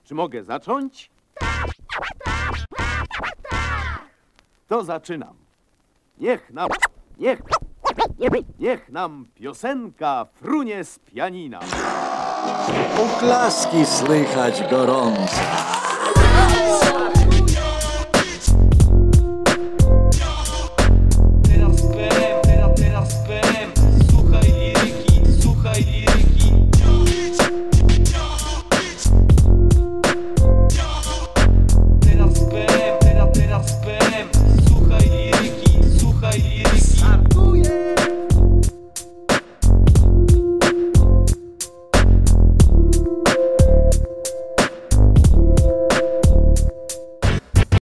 Czy mogę zacząć? To zaczynam. Niech nam piosenka frunie z pianina. Oklaski słychać gorące.